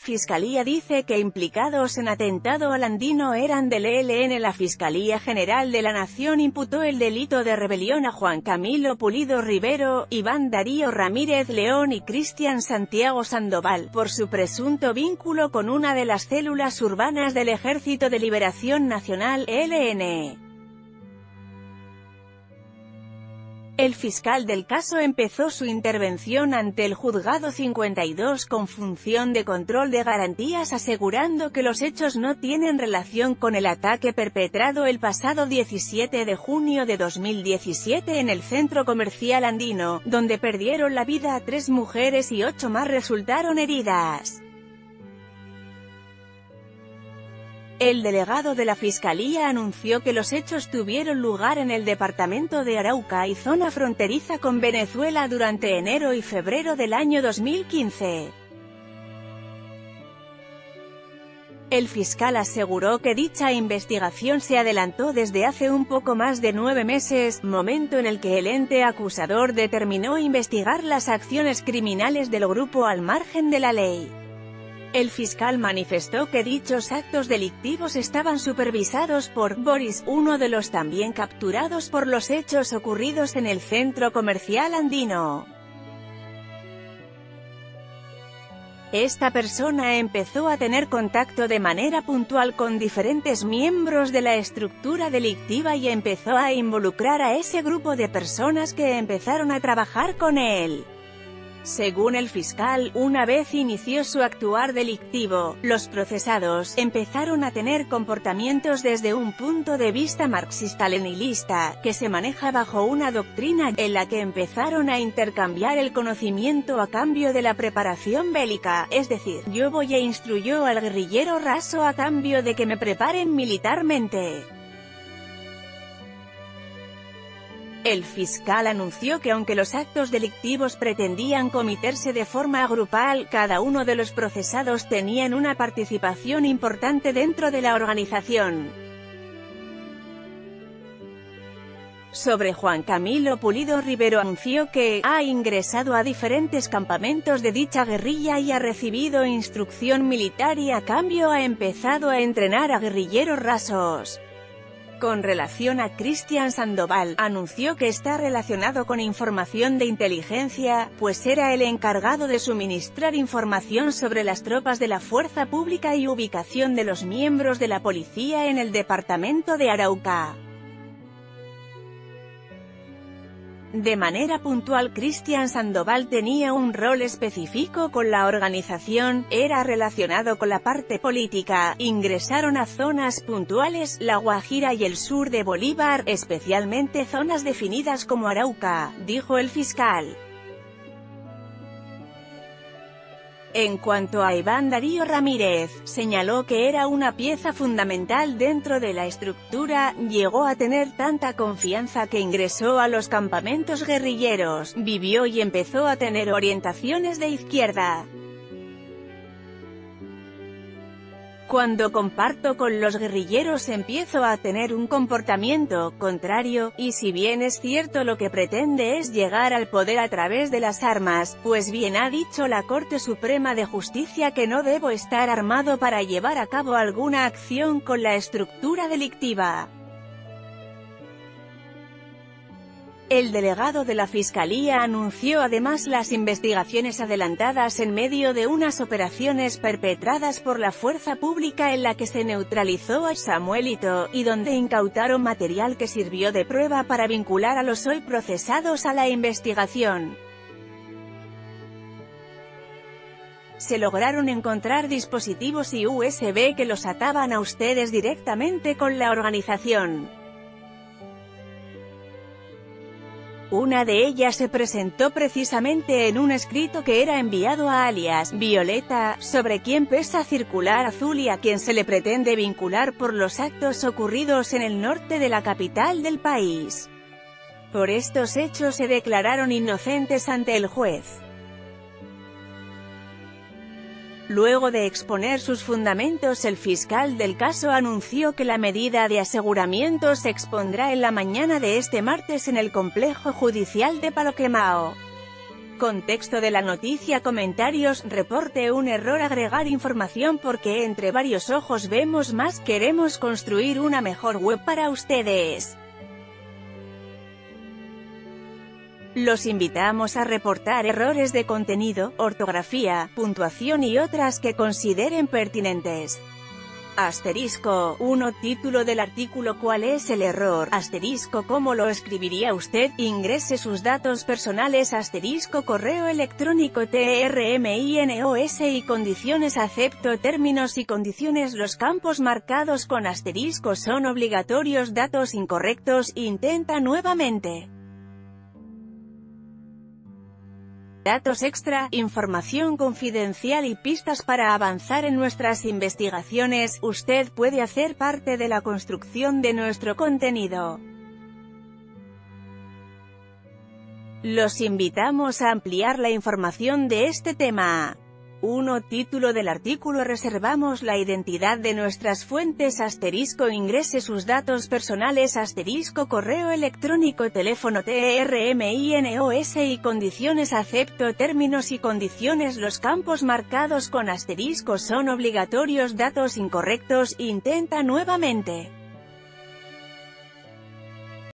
Fiscalía dice que implicados en atentado al Andino eran del ELN. La Fiscalía General de la Nación imputó el delito de rebelión a Juan Camilo Pulido Rivero, Iván Darío Ramírez León y Cristian Santiago Sandoval, por su presunto vínculo con una de las células urbanas del Ejército de Liberación Nacional, ELN. El fiscal del caso empezó su intervención ante el Juzgado 52 con función de control de garantías, asegurando que los hechos no tienen relación con el ataque perpetrado el pasado 17 de junio de 2017 en el centro comercial andino, donde perdieron la vida 3 mujeres y 8 más resultaron heridas. El delegado de la Fiscalía anunció que los hechos tuvieron lugar en el departamento de Arauca y zona fronteriza con Venezuela durante enero y febrero del año 2015. El fiscal aseguró que dicha investigación se adelantó desde hace un poco más de 9 meses, momento en el que el ente acusador determinó investigar las acciones criminales del grupo al margen de la ley. El fiscal manifestó que dichos actos delictivos estaban supervisados por Boris, uno de los también capturados por los hechos ocurridos en el centro comercial andino. Esta persona empezó a tener contacto de manera puntual con diferentes miembros de la estructura delictiva y empezó a involucrar a ese grupo de personas que empezaron a trabajar con él. Según el fiscal, una vez inició su actuar delictivo, los procesados empezaron a tener comportamientos desde un punto de vista marxista-leninista, que se maneja bajo una doctrina, en la que empezaron a intercambiar el conocimiento a cambio de la preparación bélica, es decir, yo voy a instruir al guerrillero raso a cambio de que me preparen militarmente. El fiscal anunció que aunque los actos delictivos pretendían cometerse de forma grupal, cada uno de los procesados tenían una participación importante dentro de la organización. Sobre Juan Camilo Pulido Rivero anunció que ha ingresado a diferentes campamentos de dicha guerrilla y ha recibido instrucción militar y a cambio ha empezado a entrenar a guerrilleros rasos. Con relación a Cristian Sandoval, anunció que está relacionado con información de inteligencia, pues era el encargado de suministrar información sobre las tropas de la fuerza pública y ubicación de los miembros de la policía en el departamento de Arauca. De manera puntual, Cristian Sandoval tenía un rol específico con la organización, era relacionado con la parte política, ingresaron a zonas puntuales, La Guajira y el sur de Bolívar, especialmente zonas definidas como Arauca, dijo el fiscal. En cuanto a Iván Darío Ramírez, señaló que era una pieza fundamental dentro de la estructura, llegó a tener tanta confianza que ingresó a los campamentos guerrilleros, vivió y empezó a tener orientaciones de izquierda. Cuando comparto con los guerrilleros empiezo a tener un comportamiento contrario, y si bien es cierto lo que pretende es llegar al poder a través de las armas, pues bien ha dicho la Corte Suprema de Justicia que no debo estar armado para llevar a cabo alguna acción con la estructura delictiva. El delegado de la Fiscalía anunció además las investigaciones adelantadas en medio de unas operaciones perpetradas por la fuerza pública en la que se neutralizó a Samuelito, y donde incautaron material que sirvió de prueba para vincular a los hoy procesados a la investigación. Se lograron encontrar dispositivos y USB que los ataban a ustedes directamente con la organización. Una de ellas se presentó precisamente en un escrito que era enviado a alias Violeta, sobre quien pesa circular azul y a quien se le pretende vincular por los actos ocurridos en el norte de la capital del país. Por estos hechos se declararon inocentes ante el juez. Luego de exponer sus fundamentos, el fiscal del caso anunció que la medida de aseguramiento se expondrá en la mañana de este martes en el complejo judicial de Paloquemao. Contexto de la noticia. Comentarios. Reporte un error. Agregar información porque entre varios ojos vemos más. Queremos construir una mejor web para ustedes. Los invitamos a reportar errores de contenido, ortografía, puntuación y otras que consideren pertinentes. Asterisco 1. Título del artículo. ¿Cuál es el error? Asterisco. ¿Cómo lo escribiría usted? Ingrese sus datos personales. Asterisco. Correo electrónico. TRMINOS y condiciones. Acepto términos y condiciones. Los campos marcados con asterisco son obligatorios. Datos incorrectos. Intenta nuevamente. Datos extra, información confidencial y pistas para avanzar en nuestras investigaciones. Usted puede hacer parte de la construcción de nuestro contenido. Los invitamos a ampliar la información de este tema. 1. Título del artículo. Reservamos la identidad de nuestras fuentes. Asterisco. Ingrese sus datos personales. Asterisco. Correo electrónico. Teléfono. TRMINOS y condiciones. Acepto términos y condiciones. Los campos marcados con asterisco son obligatorios. Datos incorrectos. Intenta nuevamente.